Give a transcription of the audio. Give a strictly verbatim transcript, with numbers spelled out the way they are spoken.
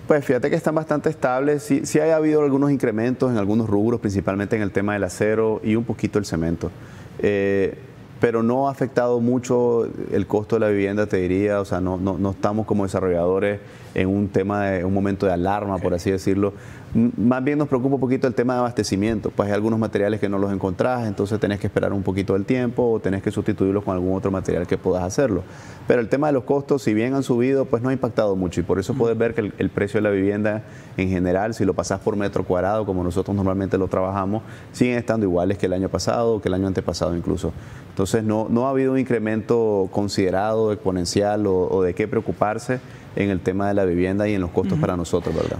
Pues fíjate que están bastante estables. Sí, sí ha habido algunos incrementos en algunos rubros, principalmente en el tema del acero y un poquito el cemento. Eh, pero no ha afectado mucho el costo de la vivienda, te diría. O sea, no, no, no estamos como desarrolladores en un tema de un momento de alarma, por así decirlo. M- Más bien nos preocupa un poquito el tema de abastecimiento. Pues hay algunos materiales que no los encontrás, entonces tenés que esperar un poquito del tiempo o tenés que sustituirlos con algún otro material que puedas hacerlo. Pero el tema de los costos, si bien han subido, pues no ha impactado mucho y por eso puedes ver que el, el precio de la vivienda en general, si lo pasás por metro cuadrado, como nosotros normalmente lo trabajamos, siguen estando iguales que el año pasado o que el año antepasado incluso. Entonces no, no ha habido un incremento considerado, exponencial o, o de qué preocuparse en el tema de la vivienda y en los costos para nosotros, ¿verdad?